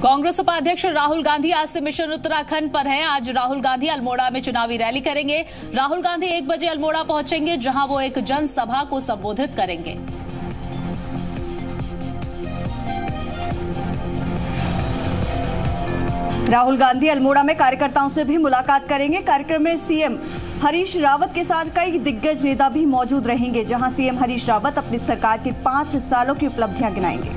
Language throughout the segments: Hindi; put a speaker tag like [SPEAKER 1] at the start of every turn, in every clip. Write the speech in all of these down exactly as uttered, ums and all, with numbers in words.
[SPEAKER 1] कांग्रेस उपाध्यक्ष राहुल गांधी आज से मिशन उत्तराखंड पर हैं। आज राहुल गांधी अल्मोड़ा में चुनावी रैली करेंगे। राहुल गांधी एक बजे अल्मोड़ा पहुंचेंगे, जहां वो एक जनसभा को संबोधित करेंगे।
[SPEAKER 2] राहुल गांधी अल्मोड़ा में कार्यकर्ताओं से भी मुलाकात करेंगे। कार्यक्रम में सीएम हरीश रावत के साथ कई दिग्गज नेता भी मौजूद रहेंगे, जहां सीएम हरीश रावत अपनी सरकार के पांच सालों की उपलब्धियां गिनाएंगे।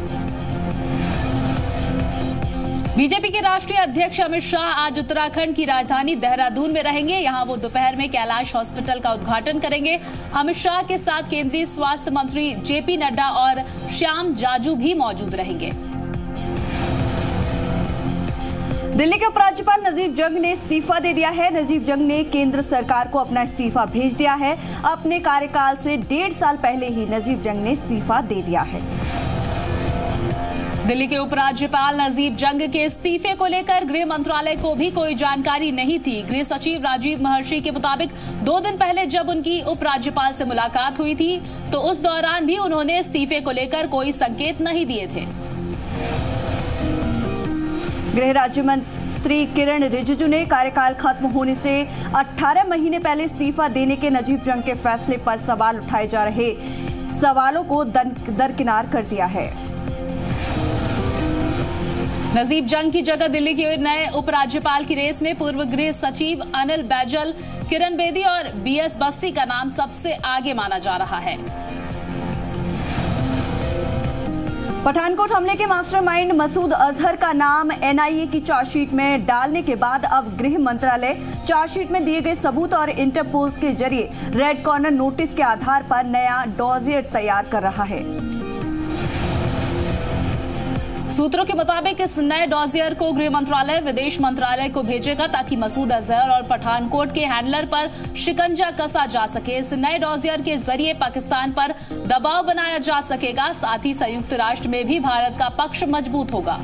[SPEAKER 1] बीजेपी के राष्ट्रीय अध्यक्ष अमित शाह आज उत्तराखंड की राजधानी देहरादून में रहेंगे। यहां वो दोपहर में कैलाश हॉस्पिटल का उद्घाटन करेंगे। अमित शाह के साथ केंद्रीय स्वास्थ्य मंत्री जेपी नड्डा और श्याम जाजू भी मौजूद रहेंगे।
[SPEAKER 2] दिल्ली के उपराज्यपाल नजीब जंग ने इस्तीफा दे दिया है। नजीब जंग ने केंद्र सरकार को अपना इस्तीफा भेज दिया है। अपने कार्यकाल से डेढ़ साल पहले ही नजीब जंग ने इस्तीफा दे दिया है।
[SPEAKER 1] दिल्ली के उपराज्यपाल नजीब जंग के इस्तीफे को लेकर गृह मंत्रालय को भी कोई जानकारी नहीं थी। गृह सचिव राजीव महर्षि के मुताबिक दो दिन पहले जब उनकी उपराज्यपाल से मुलाकात हुई थी, तो उस दौरान भी उन्होंने इस्तीफे को लेकर कोई संकेत नहीं दिए थे।
[SPEAKER 2] गृह राज्य मंत्री किरण रिजिजू ने कार्यकाल खत्म होने से अठारह महीने पहले इस्तीफा देने के नजीब जंग के फैसले पर सवाल उठाए जा रहे सवालों को दरकिनार कर दिया है।
[SPEAKER 1] नजीब जंग की जगह दिल्ली के नए उपराज्यपाल की रेस में पूर्व गृह सचिव अनिल बैजल, किरण बेदी और बीएस बस्सी का नाम सबसे आगे माना जा रहा है।
[SPEAKER 2] पठानकोट हमले के मास्टरमाइंड मसूद अजहर का नाम एनआईए की चार्जशीट में डालने के बाद अब गृह मंत्रालय चार्जशीट में दिए गए सबूत और इंटरपोल के जरिए रेड कॉर्नर नोटिस के आधार पर नया डॉसियर तैयार कर रहा है।
[SPEAKER 1] सूत्रों के मुताबिक इस नए डॉसियर को गृह मंत्रालय विदेश मंत्रालय को भेजेगा, ताकि मसूद अजहर और पठानकोट के हैंडलर पर शिकंजा कसा जा सके। इस नए डॉसियर के जरिए पाकिस्तान पर दबाव बनाया जा सकेगा। साथ ही संयुक्त राष्ट्र में भी भारत का पक्ष मजबूत होगा।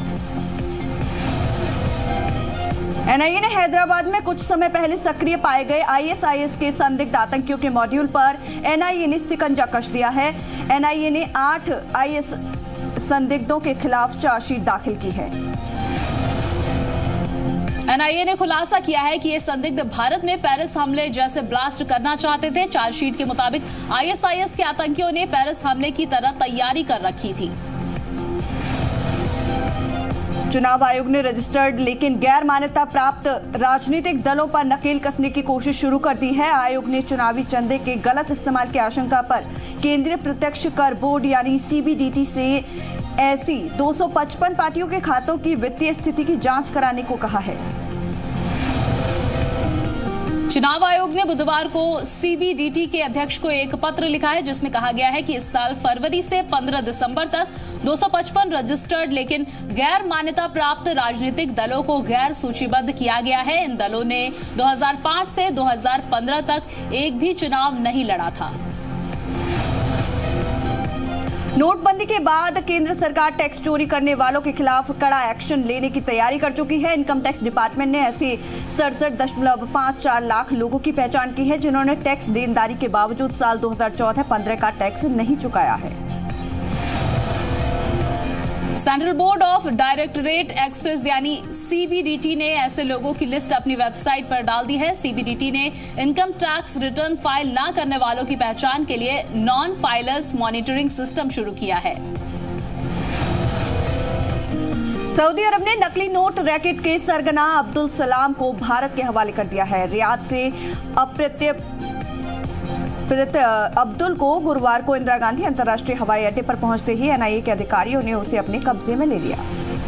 [SPEAKER 2] एनआईए ने हैदराबाद में कुछ समय पहले सक्रिय पाए गए आईएसआईएस के संदिग्ध आतंकियों के मॉड्यूल पर एनआईए ने शिकंजा कस दिया है। एनआईए ने आठ आईएस संदिग्धों के खिलाफ चार्जशीट दाखिल की है।
[SPEAKER 1] एनआईए ने खुलासा किया है कि ये संदिग्ध भारत में पेरिस हमले जैसे ब्लास्ट करना चाहते थे। चार्जशीट के मुताबिक आईएसआईएस के आतंकियों ने पेरिस हमले की तरह तैयारी कर रखी थी।
[SPEAKER 2] चुनाव आयोग ने रजिस्टर्ड लेकिन गैर मान्यता प्राप्त राजनीतिक दलों पर नकेल कसने की कोशिश शुरू कर दी है। आयोग ने चुनावी चंदे के गलत इस्तेमाल की आशंका पर केंद्रीय प्रत्यक्ष कर बोर्ड यानी सीबीडीटी से ऐसी दो सौ पचपन पार्टियों के खातों की वित्तीय स्थिति की जांच कराने को कहा है।
[SPEAKER 1] चुनाव आयोग ने बुधवार को सीबीडीटी के अध्यक्ष को एक पत्र लिखा है, जिसमें कहा गया है कि इस साल फरवरी से पंद्रह दिसंबर तक दो सौ पचपन रजिस्टर्ड लेकिन गैर मान्यता प्राप्त राजनीतिक दलों को गैर सूचीबद्ध किया गया है। इन दलों ने दो हज़ार पाँच से दो हज़ार पंद्रह तक एक भी चुनाव नहीं लड़ा था।
[SPEAKER 2] नोटबंदी के बाद केंद्र सरकार टैक्स चोरी करने वालों के खिलाफ कड़ा एक्शन लेने की तैयारी कर चुकी है। इनकम टैक्स डिपार्टमेंट ने ऐसे सड़सठ दशमलव पाँच चार लाख लोगों की पहचान की है, जिन्होंने टैक्स देनदारी के बावजूद साल दो हज़ार चौदह पंद्रह का टैक्स नहीं चुकाया है।
[SPEAKER 1] Central board of directorate excise यानी सीबीडीटी ने ऐसे लोगों की लिस्ट अपनी वेबसाइट पर डाल दी है। सीबीडीटी ने इनकम टैक्स रिटर्न फाइल न करने वालों की पहचान के लिए नॉन फाइलर्स मॉनिटरिंग सिस्टम शुरू किया है।
[SPEAKER 2] सऊदी अरब ने नकली नोट रैकेट के सरगना अब्दुल सलाम को भारत के हवाले कर दिया है। रियाद से अप्रत्यय अब्दुल को गुरुवार को इंदिरा गांधी अंतर्राष्ट्रीय हवाई अड्डे पर पहुंचते ही एनआईए के अधिकारियों ने उसे अपने कब्जे में ले लिया।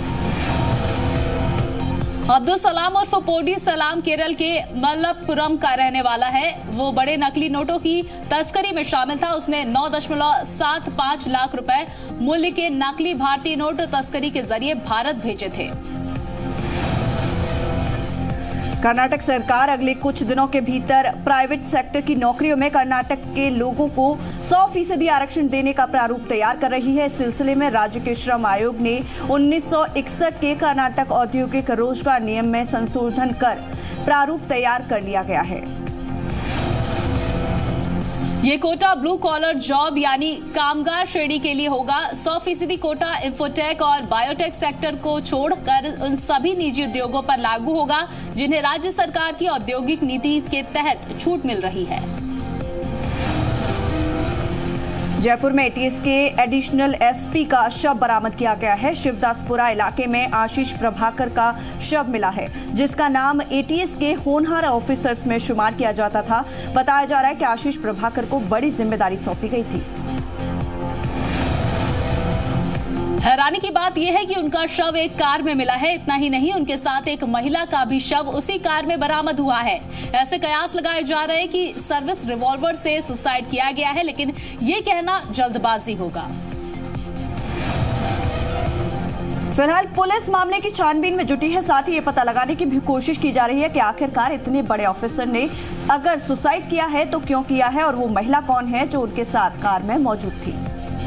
[SPEAKER 1] अब्दुल सलाम उर्फ पोडी सलाम केरल के मलप्पुरम का रहने वाला है। वो बड़े नकली नोटों की तस्करी में शामिल था। उसने नौ दशमलव सात पाँच लाख रुपए मूल्य के नकली भारतीय नोट तस्करी के जरिए भारत भेजे थे।
[SPEAKER 2] कर्नाटक सरकार अगले कुछ दिनों के भीतर प्राइवेट सेक्टर की नौकरियों में कर्नाटक के लोगों को सौ फीसदी आरक्षण देने का प्रारूप तैयार कर रही है। इस सिलसिले में राज्य के श्रम आयोग ने उन्नीस सौ इकसठ के कर्नाटक औद्योगिक रोजगार नियम में संशोधन कर प्रारूप तैयार कर लिया गया है।
[SPEAKER 1] ये कोटा ब्लू कॉलर जॉब यानी कामगार श्रेणी के लिए होगा। सौ फीसदी कोटा इंफोटेक और बायोटेक सेक्टर को छोड़कर उन सभी निजी उद्योगों पर लागू होगा जिन्हें राज्य सरकार की औद्योगिक नीति के तहत छूट मिल रही है।
[SPEAKER 2] जयपुर में एटीएस के एडिशनल एसपी का शव बरामद किया गया है। शिवदासपुरा इलाके में आशीष प्रभाकर का शव मिला है, जिसका नाम एटीएस के होनहार ऑफिसर्स में शुमार किया जाता था। बताया जा रहा है कि आशीष प्रभाकर को बड़ी जिम्मेदारी सौंपी गई थी।
[SPEAKER 1] हैरानी की बात यह है कि उनका शव एक कार में मिला है। इतना ही नहीं, उनके साथ एक महिला का भी शव उसी कार में बरामद हुआ है। ऐसे कयास लगाए जा रहे हैं कि सर्विस रिवॉल्वर से सुसाइड किया गया है, लेकिन ये कहना जल्दबाजी होगा।
[SPEAKER 2] फिलहाल पुलिस मामले की छानबीन में जुटी है। साथ ही ये पता लगाने की भी कोशिश की जा रही है कि आखिरकार इतने बड़े ऑफिसर ने अगर सुसाइड किया है तो क्यों किया है और वो महिला कौन है जो उनके साथ कार में मौजूद थी।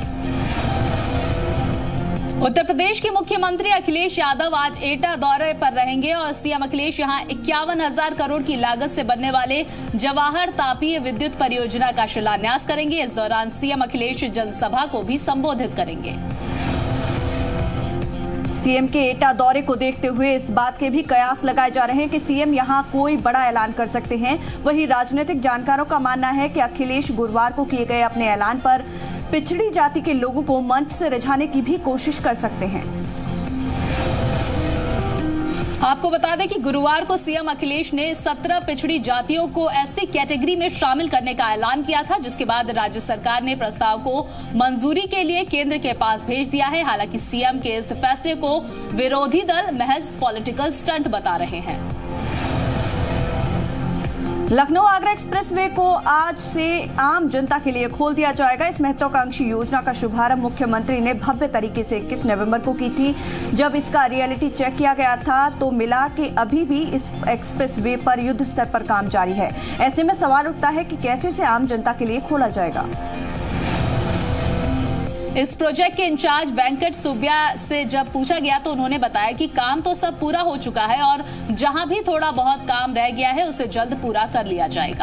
[SPEAKER 1] उत्तर प्रदेश के मुख्यमंत्री अखिलेश यादव आज एटा दौरे पर रहेंगे और सीएम अखिलेश यहां इक्यावन हजार करोड़ की लागत से बनने वाले जवाहर तापीय विद्युत परियोजना का शिलान्यास करेंगे। इस दौरान सीएम अखिलेश जनसभा को भी संबोधित करेंगे।
[SPEAKER 2] सीएम के एटा दौरे को देखते हुए इस बात के भी कयास लगाए जा रहे हैं कि सीएम यहां कोई बड़ा ऐलान कर सकते हैं। वहीं राजनीतिक जानकारों का मानना है कि अखिलेश गुरुवार को किए गए अपने ऐलान पर पिछड़ी जाति के लोगों को मंच से रिझाने की भी कोशिश कर सकते हैं।
[SPEAKER 1] आपको बता दें कि गुरुवार को सीएम अखिलेश ने सत्रह पिछड़ी जातियों को एससी कैटेगरी में शामिल करने का ऐलान किया था, जिसके बाद राज्य सरकार ने प्रस्ताव को मंजूरी के लिए केंद्र के पास भेज दिया है। हालांकि सीएम के इस फैसले को विरोधी दल महज पॉलिटिकल स्टंट बता रहे हैं।
[SPEAKER 2] लखनऊ आगरा एक्सप्रेसवे को आज से आम जनता के लिए खोल दिया जाएगा। इस महत्वाकांक्षी योजना का शुभारंभ मुख्यमंत्री ने भव्य तरीके से इक्कीस नवंबर को की थी। जब इसका रियलिटी चेक किया गया था तो मिला कि अभी भी इस एक्सप्रेसवे पर युद्ध स्तर पर काम जारी है। ऐसे में सवाल उठता है कि कैसे इसे आम जनता के लिए खोला जाएगा।
[SPEAKER 1] इस प्रोजेक्ट के इंचार्ज वेंकट सुब्बिया से जब पूछा गया तो उन्होंने बताया कि काम तो सब पूरा हो चुका है और जहां भी थोड़ा बहुत काम रह गया है उसे जल्द पूरा कर लिया जाएगा।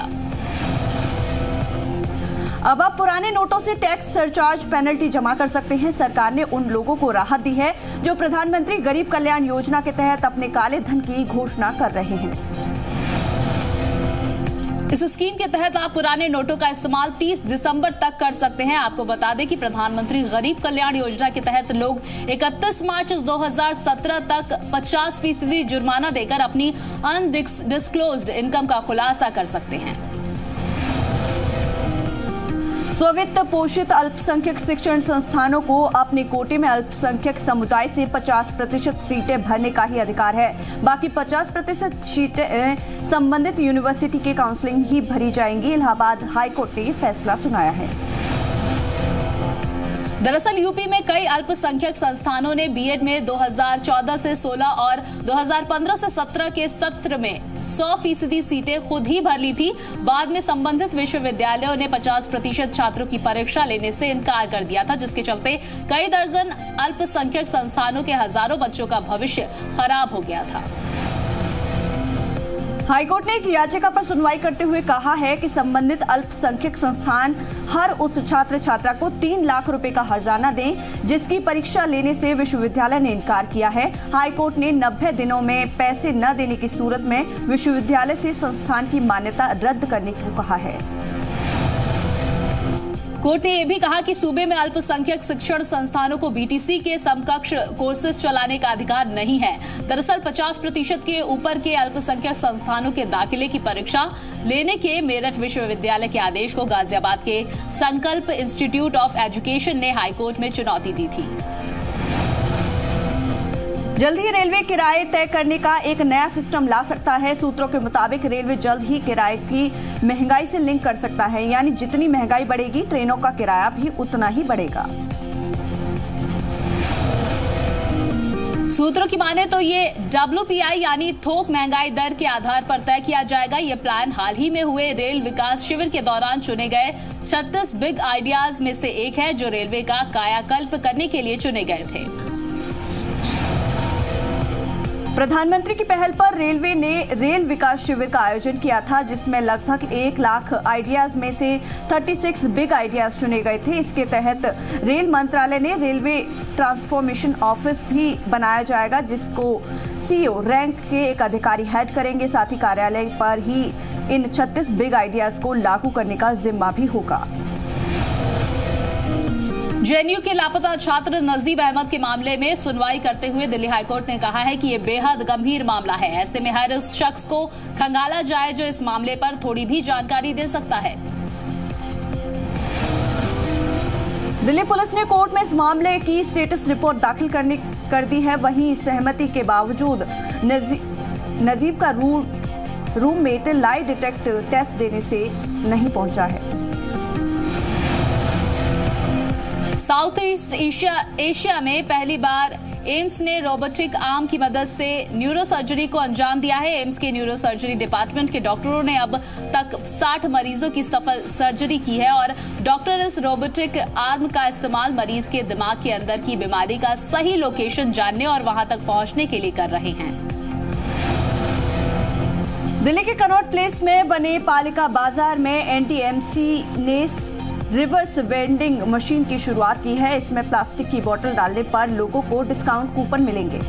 [SPEAKER 2] अब आप पुराने नोटों से टैक्स सरचार्ज पेनल्टी जमा कर सकते हैं। सरकार ने उन लोगों को राहत दी है जो प्रधानमंत्री गरीब कल्याण योजना के तहत अपने काले धन की घोषणा कर रहे हैं।
[SPEAKER 1] इस स्कीम के तहत आप पुराने नोटों का इस्तेमाल तीस दिसंबर तक कर सकते हैं। आपको बता दें कि प्रधानमंत्री गरीब कल्याण योजना के तहत लोग इकतीस मार्च दो हज़ार सत्रह तक पचास फीसदी जुर्माना देकर अपनी अनडिस्क्लोज्ड इनकम का खुलासा कर सकते हैं।
[SPEAKER 2] स्ववित्त पोषित अल्पसंख्यक शिक्षण संस्थानों को अपने कोटे में अल्पसंख्यक समुदाय से पचास प्रतिशत सीटें भरने का ही अधिकार है। बाकी पचास प्रतिशत सीटें संबंधित यूनिवर्सिटी के काउंसलिंग ही भरी जाएंगी। इलाहाबाद हाईकोर्ट ने फैसला सुनाया है।
[SPEAKER 1] दरअसल यूपी में कई अल्पसंख्यक संस्थानों ने बीएड में दो हज़ार चौदह से सोलह और दो हज़ार पंद्रह से सत्रह के सत्र में सौ फीसदी सीटें खुद ही भर ली थी। बाद में संबंधित विश्वविद्यालयों ने पचास प्रतिशत छात्रों की परीक्षा लेने से इनकार कर दिया था, जिसके चलते कई दर्जन अल्पसंख्यक संस्थानों के हजारों बच्चों का भविष्य खराब हो गया था।
[SPEAKER 2] हाईकोर्ट ने एक याचिका पर सुनवाई करते हुए कहा है कि संबंधित अल्पसंख्यक संस्थान हर उस छात्र छात्रा को तीन लाख रुपए का हर्जाना दें जिसकी परीक्षा लेने से विश्वविद्यालय ने इनकार किया है। हाईकोर्ट ने नब्बे दिनों में पैसे न देने की सूरत में विश्वविद्यालय से संस्थान की मान्यता रद्द करने को कहा है।
[SPEAKER 1] कोर्ट ने यह भी कहा कि सूबे में अल्पसंख्यक शिक्षण संस्थानों को बीटीसी के समकक्ष कोर्सेज चलाने का अधिकार नहीं है। दरअसल पचास प्रतिशत के ऊपर के अल्पसंख्यक संस्थानों के दाखिले की परीक्षा लेने के मेरठ विश्वविद्यालय के आदेश को गाजियाबाद के संकल्प इंस्टीट्यूट ऑफ एजुकेशन ने हाईकोर्ट में चुनौती दी थी।
[SPEAKER 2] जल्द ही रेलवे किराए तय करने का एक नया सिस्टम ला सकता है। सूत्रों के मुताबिक रेलवे जल्द ही किराए की महंगाई से लिंक कर सकता है, यानी जितनी महंगाई बढ़ेगी ट्रेनों का किराया भी उतना ही बढ़ेगा।
[SPEAKER 1] सूत्रों की माने तो ये डब्ल्यूपीआई यानी थोक महंगाई दर के आधार पर तय किया जाएगा। ये प्लान हाल ही में हुए रेल विकास शिविर के दौरान चुने गए छत्तीस बिग आइडियाज में से एक है, जो रेलवे का कायाकल्प करने के लिए चुने गए थे।
[SPEAKER 2] प्रधानमंत्री की पहल पर रेलवे ने रेल विकास शिविर का आयोजन किया था, जिसमें लगभग एक लाख आइडियाज में से छत्तीस बिग आइडियाज चुने गए थे। इसके तहत रेल मंत्रालय ने रेलवे ट्रांसफॉर्मेशन ऑफिस भी बनाया जाएगा, जिसको सीईओ रैंक के एक अधिकारी हेड करेंगे। साथ ही कार्यालय पर ही इन छत्तीस बिग आइडियाज को लागू करने का जिम्मा भी होगा।
[SPEAKER 1] जेएनयू के लापता छात्र नजीब अहमद के मामले में सुनवाई करते हुए दिल्ली हाईकोर्ट ने कहा है कि यह बेहद गंभीर मामला है। ऐसे में हर उस शख्स को खंगाला जाए जो इस मामले पर थोड़ी भी जानकारी दे सकता है।
[SPEAKER 2] दिल्ली पुलिस ने कोर्ट में इस मामले की स्टेटस रिपोर्ट दाखिल करने कर दी है। वहीं सहमति के बावजूद नजीब का रूममेट लाई डिटेक्ट टेस्ट देने से नहीं पहुंचा है।
[SPEAKER 1] साउथ ईस्ट एशिया एशिया में पहली बार एम्स ने रोबोटिक आर्म की मदद से न्यूरो सर्जरी को अंजाम दिया है। एम्स के न्यूरो सर्जरी डिपार्टमेंट के डॉक्टरों ने अब तक साठ मरीजों की सफल सर्जरी की है और डॉक्टर इस रोबोटिक आर्म का इस्तेमाल मरीज के दिमाग के अंदर की बीमारी का सही लोकेशन जानने और वहां तक पहुंचने के लिए कर रहे हैं।
[SPEAKER 2] दिल्ली के कनॉट प्लेस में बने पालिका बाजार में एनटीएमसी ने रिवर्स वेंडिंग मशीन की शुरुआत की है। इसमें प्लास्टिक की बोतल डालने पर लोगों को डिस्काउंट कूपन मिलेंगे।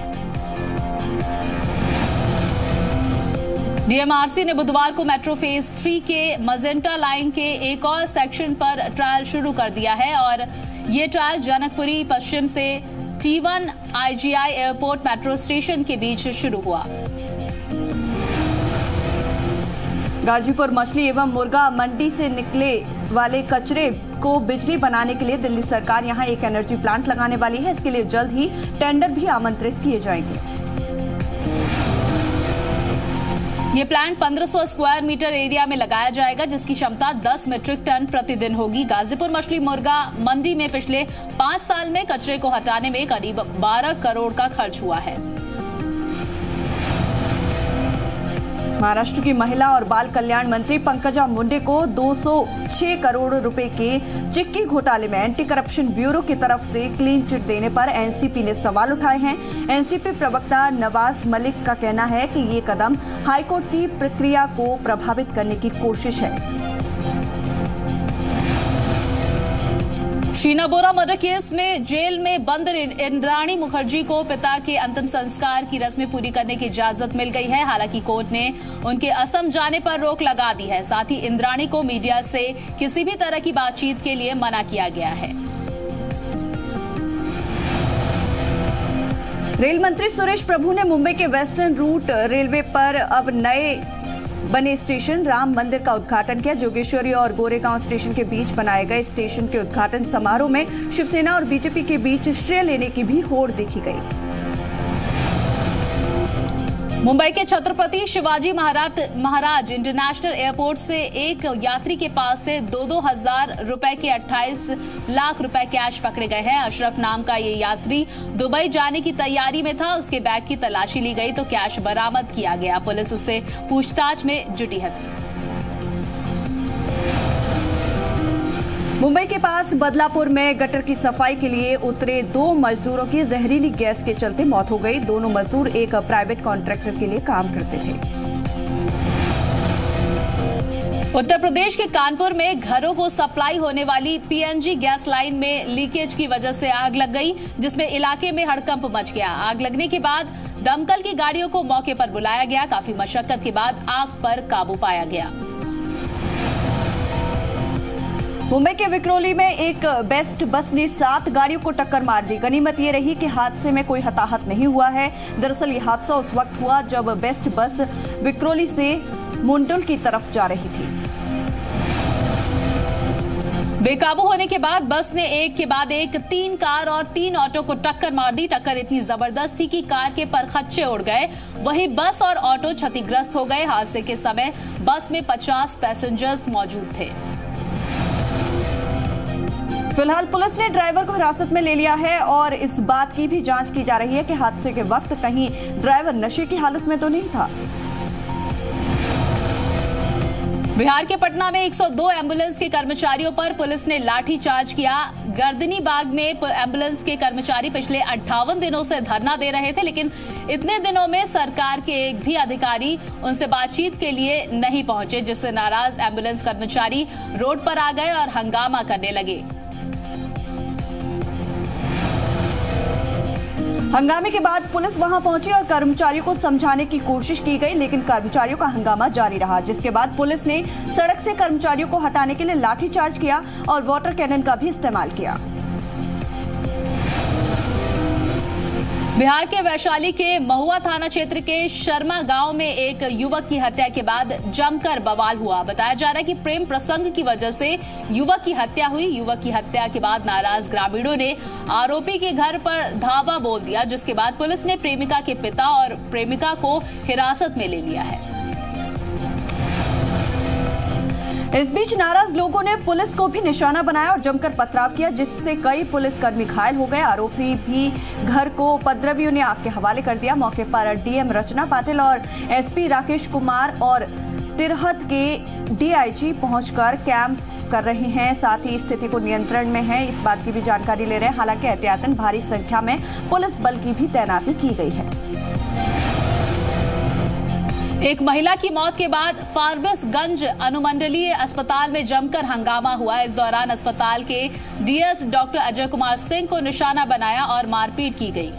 [SPEAKER 1] डीएमआरसी ने बुधवार को मेट्रो फेज थ्री के मजेंटा लाइन के एक और सेक्शन पर ट्रायल शुरू कर दिया है और ये ट्रायल जनकपुरी पश्चिम से T one IGI airport metro station के बीच शुरू हुआ।
[SPEAKER 2] गाजीपुर मछली एवं मुर्गा मंडी से निकले वाले कचरे को बिजली बनाने के लिए दिल्ली सरकार यहां एक एनर्जी प्लांट लगाने वाली है। इसके लिए जल्द ही टेंडर भी आमंत्रित किए जाएंगे।
[SPEAKER 1] ये प्लांट पंद्रह सौ स्क्वायर मीटर एरिया में लगाया जाएगा, जिसकी क्षमता दस मीट्रिक टन प्रतिदिन होगी। गाजीपुर मछली मुर्गा मंडी में पिछले पांच साल में कचरे को हटाने में करीब बारह करोड़ का खर्च हुआ है।
[SPEAKER 2] महाराष्ट्र की महिला और बाल कल्याण मंत्री पंकजा मुंडे को दो सौ छह करोड़ रुपए के चिक्की घोटाले में एंटी करप्शन ब्यूरो की तरफ से क्लीन चिट देने पर एनसीपी ने सवाल उठाए हैं। एनसीपी प्रवक्ता नवाज मलिक का कहना है कि ये कदम हाईकोर्ट की प्रक्रिया को प्रभावित करने की कोशिश है।
[SPEAKER 1] शीना बोरा मर्डर केस में जेल में बंद इंद्राणी मुखर्जी को पिता के अंतिम संस्कार की रस्में पूरी करने की इजाजत मिल गई है। हालांकि कोर्ट ने उनके असम जाने पर रोक लगा दी है। साथ ही इंद्राणी को मीडिया से किसी भी तरह की बातचीत के लिए मना किया गया है।
[SPEAKER 2] रेल मंत्री सुरेश प्रभु ने मुंबई के वेस्टर्न रूट रेलवे पर अब नए बने स्टेशन राम मंदिर का उद्घाटन किया। जोगेश्वरी और गोरेगांव स्टेशन के बीच बनाए गए स्टेशन के उद्घाटन समारोह में शिवसेना और बीजेपी के बीच श्रेय लेने की भी होड़ देखी गई।
[SPEAKER 1] मुंबई के छत्रपति शिवाजी महाराज महाराज इंटरनेशनल एयरपोर्ट से एक यात्री के पास से दो दो हजार रुपए के अट्ठाईस लाख रुपए कैश पकड़े गए हैं। अशरफ नाम का ये यात्री दुबई जाने की तैयारी में था। उसके बैग की तलाशी ली गई तो कैश बरामद किया गया। पुलिस उससे पूछताछ में जुटी है।
[SPEAKER 2] मुंबई के पास बदलापुर में गटर की सफाई के लिए उतरे दो मजदूरों की जहरीली गैस के चलते मौत हो गई। दोनों मजदूर एक प्राइवेट कॉन्ट्रैक्टर के लिए काम करते थे।
[SPEAKER 1] उत्तर प्रदेश के कानपुर में घरों को सप्लाई होने वाली पीएनजी गैस लाइन में लीकेज की वजह से आग लग गई, जिसमें इलाके में हड़कंप मच गया। आग लगने के बाद दमकल की गाड़ियों को मौके पर बुलाया गया। काफी मशक्कत के बाद आग पर काबू पाया गया।
[SPEAKER 2] मुंबई के विक्रोली में एक बेस्ट बस ने सात गाड़ियों को टक्कर मार दी। गनीमत ये रही कि हादसे में कोई हताहत नहीं हुआ है। दरअसल ये हादसा उस वक्त हुआ जब बेस्ट बस विक्रोली से मुंडुल की तरफ जा रही थी।
[SPEAKER 1] बेकाबू होने के बाद बस ने एक के बाद एक तीन कार और तीन ऑटो को टक्कर मार दी। टक्कर इतनी जबरदस्त थी कि कार के परखच्चे उड़ गए। वहीं बस और ऑटो क्षतिग्रस्त हो गए। हादसे के समय बस में पचास पैसेंजर्स मौजूद थे।
[SPEAKER 2] फिलहाल पुलिस ने ड्राइवर को हिरासत में ले लिया है और इस बात की भी जांच की जा रही है कि हादसे के वक्त कहीं ड्राइवर नशे की हालत में तो नहीं था।
[SPEAKER 1] बिहार के पटना में एक सौ दो एम्बुलेंस के कर्मचारियों पर पुलिस ने लाठीचार्ज किया। गर्दनी बाग में एम्बुलेंस के कर्मचारी पिछले अट्ठावन दिनों से धरना दे रहे थे, लेकिन इतने दिनों में सरकार के एक भी अधिकारी उनसे बातचीत के लिए नहीं पहुंचे, जिससे नाराज एम्बुलेंस कर्मचारी रोड पर आ गए और हंगामा करने लगे।
[SPEAKER 2] हंगामे के बाद पुलिस वहां पहुंची और कर्मचारियों को समझाने की कोशिश की गई, लेकिन कर्मचारियों का हंगामा जारी रहा, जिसके बाद पुलिस ने सड़क से कर्मचारियों को हटाने के लिए लाठीचार्ज किया और वाटर कैनन का भी इस्तेमाल किया।
[SPEAKER 1] बिहार के वैशाली के महुआ थाना क्षेत्र के शर्मा गांव में एक युवक की हत्या के बाद जमकर बवाल हुआ। बताया जा रहा है कि प्रेम प्रसंग की वजह से युवक की हत्या हुई। युवक की हत्या के बाद नाराज ग्रामीणों ने आरोपी के घर पर धावा बोल दिया, जिसके बाद पुलिस ने प्रेमिका के पिता और प्रेमिका को हिरासत में ले लिया है।
[SPEAKER 2] इस बीच नाराज लोगों ने पुलिस को भी निशाना बनाया और जमकर पथराव किया, जिससे कई पुलिसकर्मी घायल हो गए। आरोपी भी घर को उपद्रवियों ने आग के हवाले कर दिया। मौके पर डीएम रचना पाटिल और एसपी राकेश कुमार और तिरहत के डीआईजी पहुंचकर कैंप कर रहे हैं, साथ ही स्थिति को नियंत्रण में है, इस बात की भी जानकारी ले रहे हैं। हालांकि एहतियातन भारी संख्या में पुलिस बल की भी तैनाती की गई है।
[SPEAKER 1] एक महिला की मौत के बाद फारबिसगंज अनुमंडलीय अस्पताल में जमकर हंगामा हुआ। इस दौरान अस्पताल के डीएस डॉक्टर अजय कुमार सिंह को निशाना बनाया और मारपीट की गई।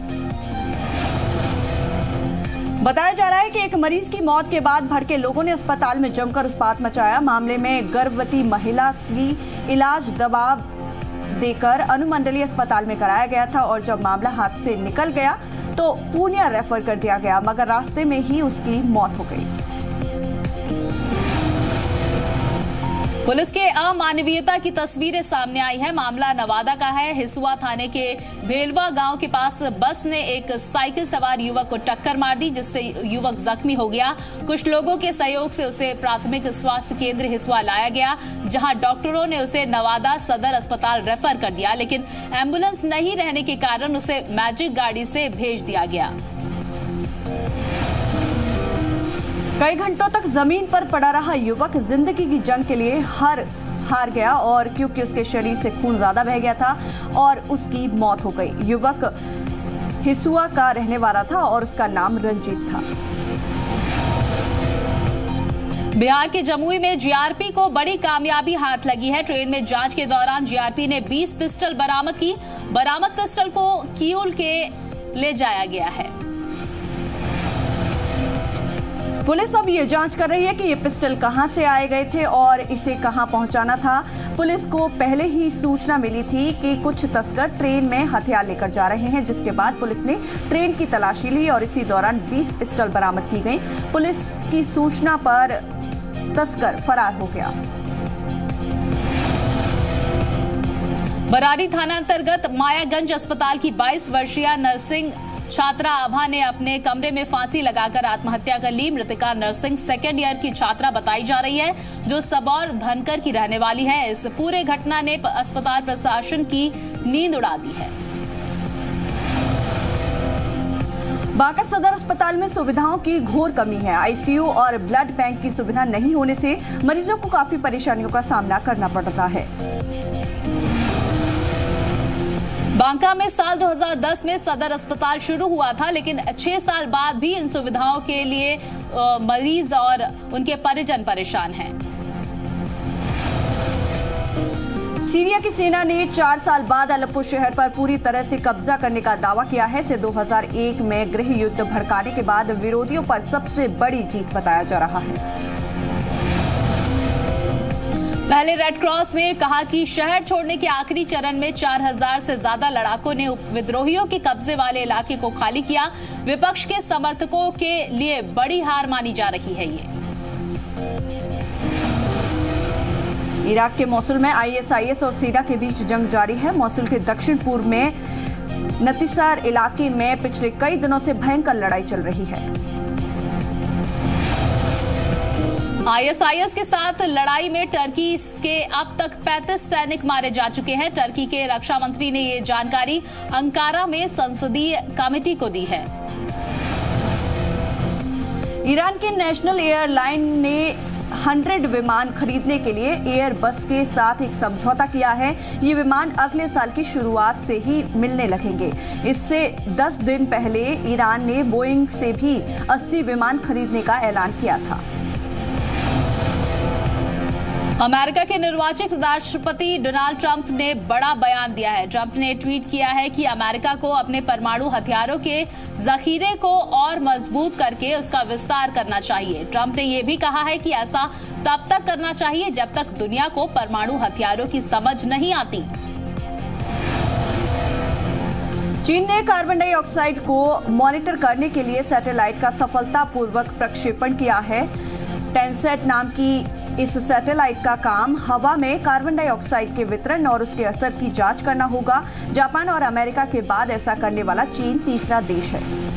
[SPEAKER 2] बताया जा रहा है कि एक मरीज की मौत के बाद भड़के लोगों ने अस्पताल में जमकर उत्पात मचाया। मामले में गर्भवती महिला की इलाज दबाव देकर अनुमंडलीय अस्पताल में कराया गया था और जब मामला हाथ से निकल गया तो पूर्णिया रेफर कर दिया गया, मगर रास्ते में ही उसकी मौत हो गई।
[SPEAKER 1] पुलिस के अमानवीयता की तस्वीरें सामने आई है। मामला नवादा का है। हिसुआ थाने के भेलवा गांव के पास बस ने एक साइकिल सवार युवक को टक्कर मार दी, जिससे युवक जख्मी हो गया। कुछ लोगों के सहयोग से उसे प्राथमिक स्वास्थ्य केंद्र हिसुआ लाया गया, जहां डॉक्टरों ने उसे नवादा सदर अस्पताल रेफर कर दिया, लेकिन एम्बुलेंस नहीं रहने के कारण उसे मैजिक गाड़ी से भेज दिया गया।
[SPEAKER 2] कई घंटों तक जमीन पर पड़ा रहा युवक जिंदगी की जंग के लिए हार हार गया, और क्योंकि उसके शरीर से खून ज्यादा बह गया था और उसकी मौत हो गई। युवक हिसुआ का रहने वाला था और उसका नाम रंजीत था।
[SPEAKER 1] बिहार के जमुई में जीआरपी को बड़ी कामयाबी हाथ लगी है। ट्रेन में जांच के दौरान जीआरपी ने बीस पिस्टल बरामद की। बरामद पिस्टल को किऊल के ले जाया गया है।
[SPEAKER 2] पुलिस अब ये जांच कर रही है कि ये पिस्टल कहां से आए गए थे और इसे कहां पहुंचाना था। पुलिस को पहले ही सूचना मिली थी कि कुछ तस्कर ट्रेन में हथियार लेकर जा रहे हैं, जिसके बाद पुलिस ने ट्रेन की तलाशी ली और इसी दौरान बीस पिस्टल बरामद की गई। पुलिस की सूचना पर तस्कर फरार हो गया।
[SPEAKER 1] बरारी थाना अंतर्गत मायागंज अस्पताल की बाईस वर्षीय नर्सिंग छात्रा आभा ने अपने कमरे में फांसी लगाकर आत्महत्या कर ली। मृतका नर्सिंग सेकेंड ईयर की छात्रा बताई जा रही है, जो सबौर धनकर की रहने वाली है। इस पूरे घटना ने अस्पताल प्रशासन की नींद उड़ा दी है।
[SPEAKER 2] बांका सदर अस्पताल में सुविधाओं की घोर कमी है। आईसीयू और ब्लड बैंक की सुविधा नहीं होने से मरीजों को काफी परेशानियों का सामना करना पड़ता है।
[SPEAKER 1] बांका में साल दो हज़ार दस में सदर अस्पताल शुरू हुआ था, लेकिन छह साल बाद भी इन सुविधाओं के लिए मरीज और उनके परिजन परेशान हैं।
[SPEAKER 2] सीरिया की सेना ने चार साल बाद अलेप्पो शहर पर पूरी तरह से कब्जा करने का दावा किया है। इसे दो हज़ार एक में गृह युद्ध भड़काने के बाद विरोधियों पर सबसे बड़ी जीत बताया जा रहा है।
[SPEAKER 1] पहले रेड क्रॉस ने कहा कि शहर छोड़ने के आखिरी चरण में चार हज़ार से ज्यादा लड़ाकों ने विद्रोहियों के कब्जे वाले इलाके को खाली किया। विपक्ष के समर्थकों के लिए बड़ी हार मानी जा रही है। ये
[SPEAKER 2] इराक के मोसुल में आईएसआईएस और सीरिया के बीच जंग जारी है। मोसुल के दक्षिण पूर्व में नतीसर इलाके में पिछले कई दिनों से भयंकर लड़ाई चल रही है।
[SPEAKER 1] आईएसआईएस के साथ लड़ाई में टर्की के अब तक पैंतीस सैनिक मारे जा चुके हैं। टर्की के रक्षा मंत्री ने ये जानकारी अंकारा में संसदीय कमेटी को दी है।
[SPEAKER 2] ईरान की नेशनल एयरलाइन ने हंड्रेड विमान खरीदने के लिए एयरबस के साथ एक समझौता किया है। ये विमान अगले साल की शुरुआत से ही मिलने लगेंगे। इससे दस दिन पहले ईरान ने बोइंग से भी अस्सी विमान खरीदने का ऐलान किया था।
[SPEAKER 1] अमेरिका के निर्वाचित राष्ट्रपति डोनाल्ड ट्रंप ने बड़ा बयान दिया है। ट्रंप ने ट्वीट किया है कि अमेरिका को अपने परमाणु हथियारों के जखीरे को और मजबूत करके उसका विस्तार करना चाहिए। ट्रंप ने यह भी कहा है कि ऐसा तब तक करना चाहिए जब तक दुनिया को परमाणु हथियारों की समझ नहीं आती।
[SPEAKER 2] चीन ने कार्बन डाइऑक्साइड को मॉनिटर करने के लिए सैटेलाइट का सफलतापूर्वक प्रक्षेपण किया है। टेंसेट नाम की इस सैटेलाइट का काम हवा में कार्बन डाइऑक्साइड के वितरण और उसके असर की जांच करना होगा। जापान और अमेरिका के बाद ऐसा करने वाला चीन तीसरा देश है।